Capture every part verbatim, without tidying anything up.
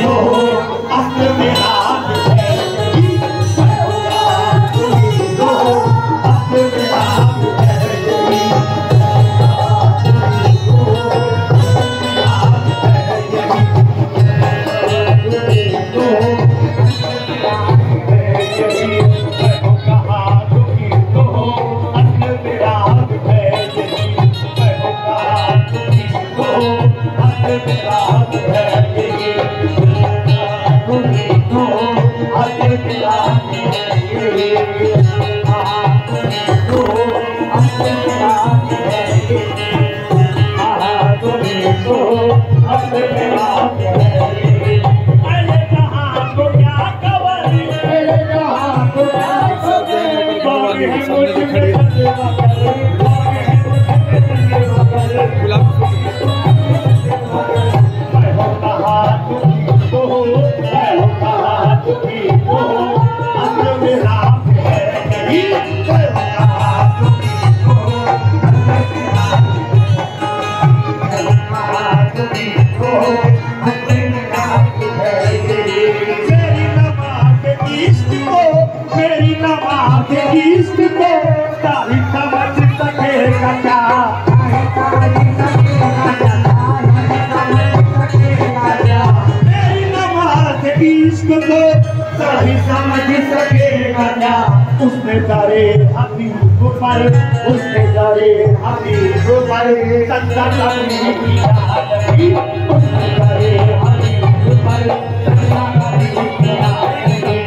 सही समझ सकेगा क्या उसने करे हबीब पर उसने करे हबीब पर सच्चा कभी किया नहीं उसने करे हबीब पर सच्चा कभी किया नहीं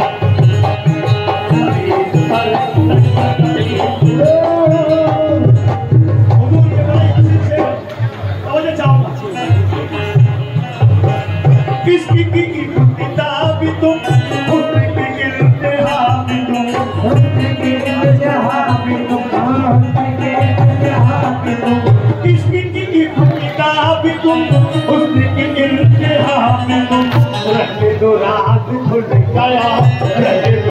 हबीब पर सच्चा कभी किसकी की किताब तुम रात खुल गया।